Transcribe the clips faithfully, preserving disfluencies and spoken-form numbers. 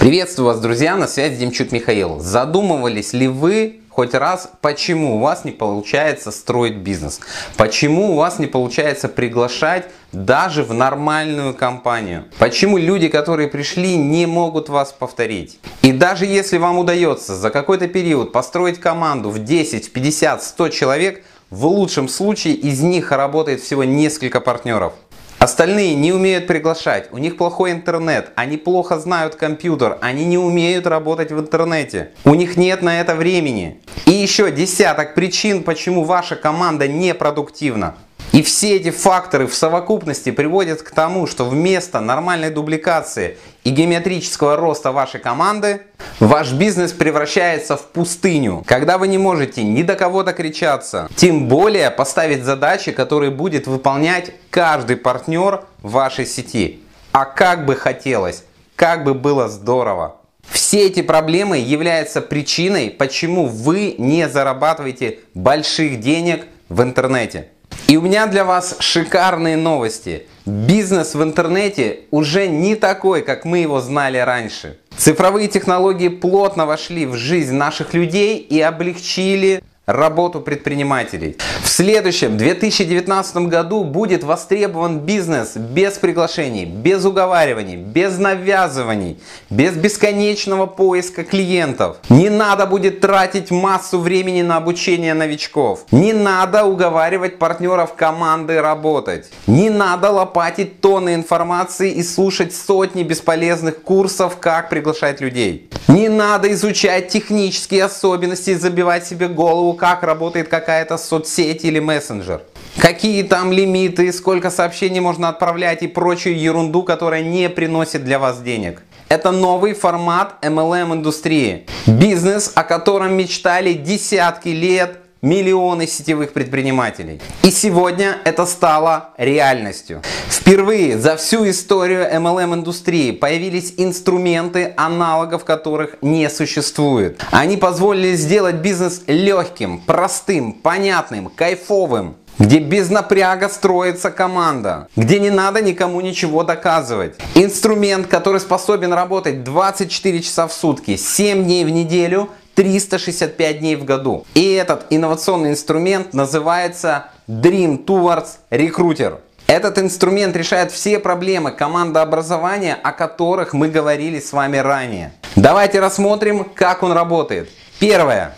Приветствую вас, друзья, на связи Демчук Михаил. Задумывались ли вы хоть раз, почему у вас не получается строить бизнес? Почему у вас не получается приглашать даже в нормальную компанию? Почему люди, которые пришли, не могут вас повторить? И даже если вам удается за какой-то период построить команду в десять, пятьдесят, сто человек, в лучшем случае из них работает всего несколько партнеров. Остальные не умеют приглашать, у них плохой интернет, они плохо знают компьютер, они не умеют работать в интернете, у них нет на это времени. И еще десяток причин, почему ваша команда непродуктивна. И все эти факторы в совокупности приводят к тому, что вместо нормальной дубликации и геометрического роста вашей команды, ваш бизнес превращается в пустыню, когда вы не можете ни до кого докричаться, тем более поставить задачи, которые будет выполнять каждый партнер в вашей сети. А как бы хотелось, как бы было здорово. Все эти проблемы являются причиной, почему вы не зарабатываете больших денег в интернете. И у меня для вас шикарные новости. Бизнес в интернете уже не такой, как мы его знали раньше. Цифровые технологии плотно вошли в жизнь наших людей и облегчили работу предпринимателей. В следующем две тысячи девятнадцатом году будет востребован бизнес без приглашений, без уговариваний, без навязываний, без бесконечного поиска клиентов. Не надо будет тратить массу времени на обучение новичков. Не надо уговаривать партнеров команды работать. Не надо лопатить тонны информации и слушать сотни бесполезных курсов, как приглашать людей. Не надо изучать технические особенности и забивать себе голову, как работает какая-то соцсеть или мессенджер. Какие там лимиты, сколько сообщений можно отправлять и прочую ерунду, которая не приносит для вас денег. Это новый формат эм эл эм-индустрии. Бизнес, о котором мечтали десятки лет миллионы сетевых предпринимателей. И сегодня это стало реальностью. Впервые за всю историю эм эл эм-индустрии появились инструменты, аналогов которых не существует. Они позволили сделать бизнес легким, простым, понятным, кайфовым. Где без напряга строится команда, где не надо никому ничего доказывать. Инструмент, который способен работать двадцать четыре часа в сутки, семь дней в неделю, триста шестьдесят пять дней в году. И этот инновационный инструмент называется Dream Towards Recruiter. Этот инструмент решает все проблемы командообразования, о которых мы говорили с вами ранее. Давайте рассмотрим, как он работает. Первое.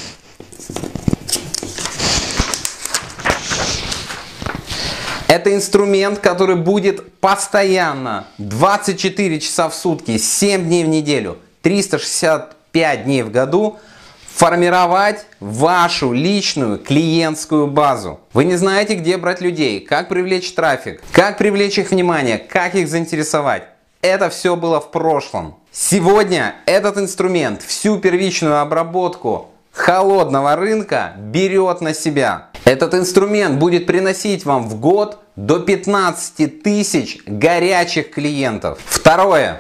Это инструмент, который будет постоянно двадцать четыре часа в сутки, семь дней в неделю, триста шестьдесят пять дней в году формировать вашу личную клиентскую базу. Вы не знаете, где брать людей, как привлечь трафик, как привлечь их внимание, как их заинтересовать. Это все было в прошлом. Сегодня этот инструмент всю первичную обработку холодного рынка берет на себя. Этот инструмент будет приносить вам в год до пятнадцати тысяч горячих клиентов. Второе.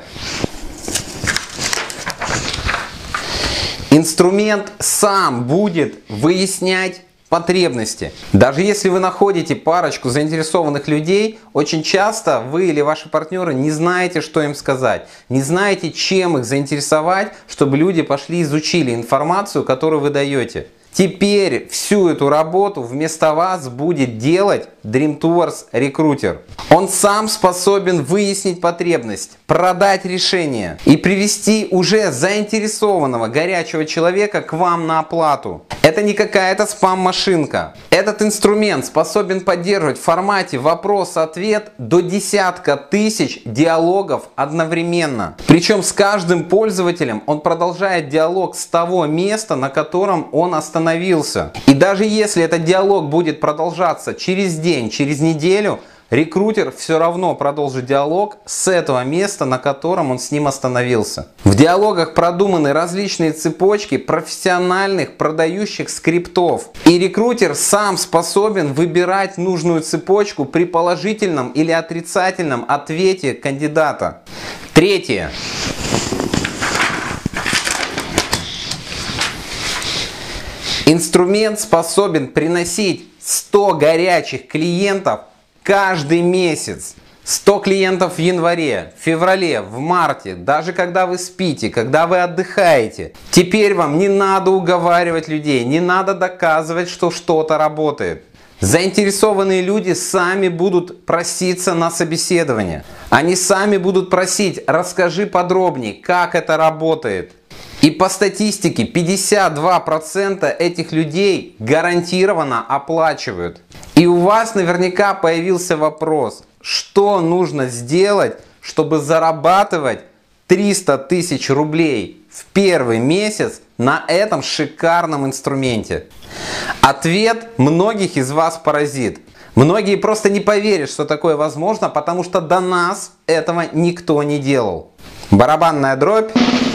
Инструмент сам будет выяснять потребности. Даже если вы находите парочку заинтересованных людей, очень часто вы или ваши партнеры не знаете, что им сказать, не знаете, чем их заинтересовать, чтобы люди пошли и изучили информацию, которую вы даете. Теперь всю эту работу вместо вас будет делать Dream Towards Recruiter. Он сам способен выяснить потребность, продать решение и привести уже заинтересованного горячего человека к вам на оплату. Это не какая-то спам-машинка. Этот инструмент способен поддерживать в формате вопрос-ответ до десятка тысяч диалогов одновременно. Причем с каждым пользователем он продолжает диалог с того места, на котором он остановился. И даже если этот диалог будет продолжаться через день, через неделю, рекрутер все равно продолжит диалог с этого места, на котором он с ним остановился. В диалогах продуманы различные цепочки профессиональных продающих скриптов. И рекрутер сам способен выбирать нужную цепочку при положительном или отрицательном ответе кандидата. Третье. Инструмент способен приносить сто горячих клиентов каждый месяц. сто клиентов в январе, в феврале, в марте, даже когда вы спите, когда вы отдыхаете. Теперь вам не надо уговаривать людей, не надо доказывать, что что-то работает. Заинтересованные люди сами будут проситься на собеседование. Они сами будут просить: расскажи подробнее, как это работает. И по статистике пятьдесят два процента этих людей гарантированно оплачивают. И у вас наверняка появился вопрос: что нужно сделать, чтобы зарабатывать триста тысяч рублей в первый месяц на этом шикарном инструменте? Ответ многих из вас поразит. Многие просто не поверят, что такое возможно, потому что до нас этого никто не делал. Барабанная дробь.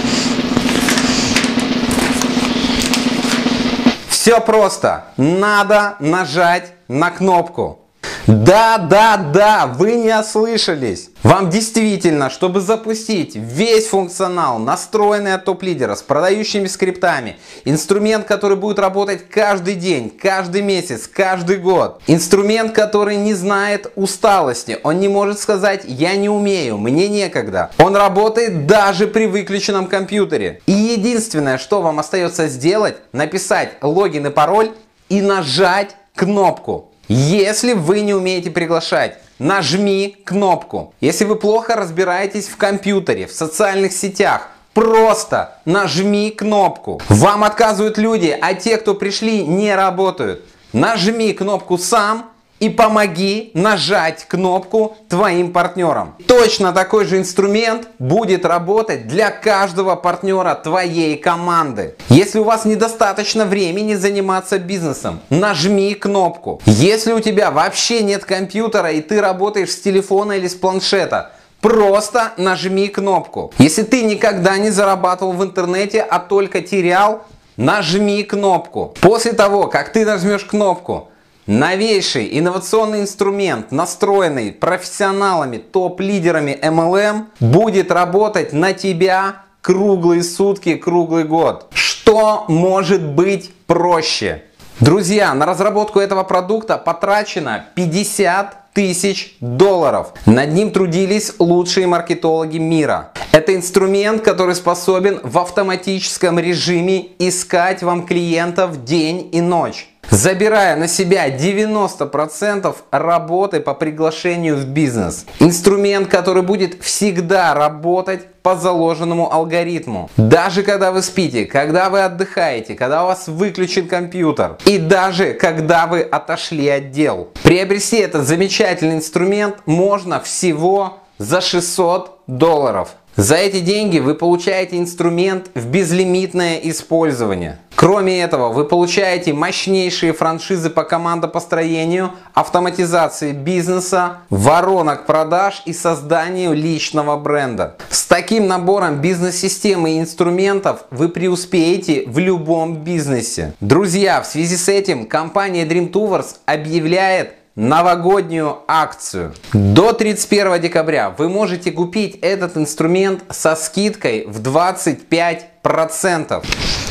Все просто. Надо нажать на кнопку. Да, да, да, вы не ослышались. Вам действительно, чтобы запустить весь функционал, настроенный от топ-лидера с продающими скриптами, инструмент, который будет работать каждый день, каждый месяц, каждый год, инструмент, который не знает усталости, он не может сказать: я не умею, мне некогда. Он работает даже при выключенном компьютере. И единственное, что вам остается сделать, написать логин и пароль и нажать кнопку. Если вы не умеете приглашать, нажми кнопку. Если вы плохо разбираетесь в компьютере, в социальных сетях, просто нажми кнопку. Вам отказывают люди, а те, кто пришли, не работают. Нажми кнопку сам и помоги нажать кнопку твоим партнерам. Точно такой же инструмент будет работать для каждого партнера твоей команды. Если у вас недостаточно времени заниматься бизнесом, нажми кнопку. Если у тебя вообще нет компьютера и ты работаешь с телефона или с планшета, просто нажми кнопку. Если ты никогда не зарабатывал в интернете, а только терял, нажми кнопку. После того, как ты нажмешь кнопку, новейший инновационный инструмент, настроенный профессионалами, топ-лидерами эм эл эм, будет работать на тебя круглые сутки, круглый год. Что может быть проще? Друзья, на разработку этого продукта потрачено пятьдесят тысяч долларов. Над ним трудились лучшие маркетологи мира. Это инструмент, который способен в автоматическом режиме искать вам клиентов день и ночь, забирая на себя девяносто процентов работы по приглашению в бизнес. Инструмент, который будет всегда работать по заложенному алгоритму. Даже когда вы спите, когда вы отдыхаете, когда у вас выключен компьютер и даже когда вы отошли от дел. Приобрести этот замечательный инструмент можно всего за шестьсот долларов. За эти деньги вы получаете инструмент в безлимитное использование. Кроме этого, вы получаете мощнейшие франшизы по командопостроению, автоматизации бизнеса, воронок продаж и созданию личного бренда. С таким набором бизнес-системы и инструментов вы преуспеете в любом бизнесе. Друзья, в связи с этим компания Dream Tours объявляет новогоднюю акцию. До тридцать первого декабря вы можете купить этот инструмент со скидкой в двадцать пять процентов.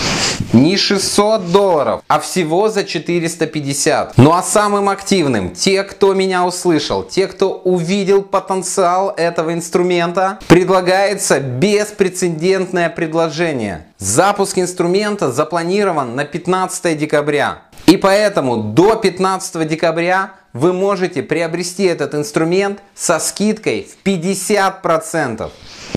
Не шестьсот долларов, а всего за четыреста пятьдесят. Ну а самым активным, те, кто меня услышал, те, кто увидел потенциал этого инструмента, предлагается беспрецедентное предложение. Запуск инструмента запланирован на пятнадцатое декабря. И поэтому до пятнадцатого декабря вы можете приобрести этот инструмент со скидкой в пятьдесят процентов.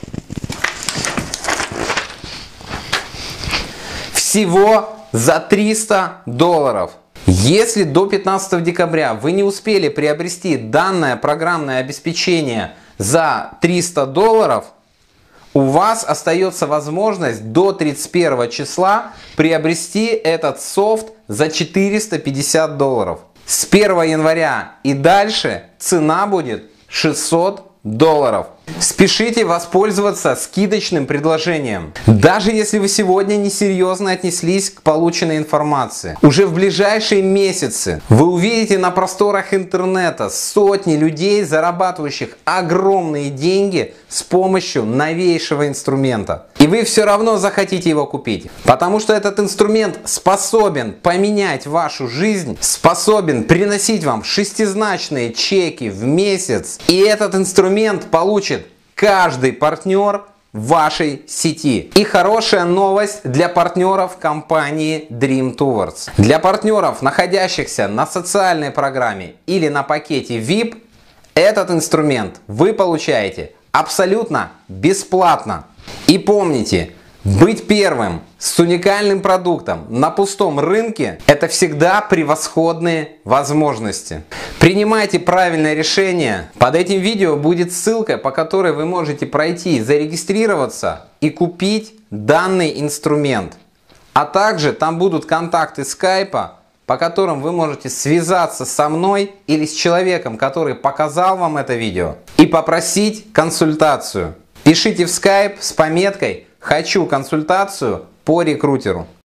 Всего за триста долларов. Если до пятнадцатого декабря вы не успели приобрести данное программное обеспечение за триста долларов, у вас остается возможность до тридцать первого числа приобрести этот софт за четыреста пятьдесят долларов. С первого января и дальше цена будет шестьсот долларов. Спешите воспользоваться скидочным предложением. Даже если вы сегодня несерьезно отнеслись к полученной информации, уже в ближайшие месяцы вы увидите на просторах интернета сотни людей, зарабатывающих огромные деньги с помощью новейшего инструмента. и вы все равно захотите его купить. Потому что этот инструмент способен поменять вашу жизнь, способен приносить вам шестизначные чеки в месяц. И этот инструмент получит каждый партнер в вашей сети. И хорошая новость для партнеров компании Dream Towards. Для партнеров, находящихся на социальной программе или на пакете ви ай пи, этот инструмент вы получаете абсолютно бесплатно. И помните, быть первым с уникальным продуктом на пустом рынке – это всегда превосходные возможности. Принимайте правильное решение. Под этим видео будет ссылка, по которой вы можете пройти, зарегистрироваться и купить данный инструмент. А также там будут контакты скайпа, по которым вы можете связаться со мной или с человеком, который показал вам это видео, и попросить консультацию. Пишите в скайп с пометкой «Хочу консультацию по рекрутеру».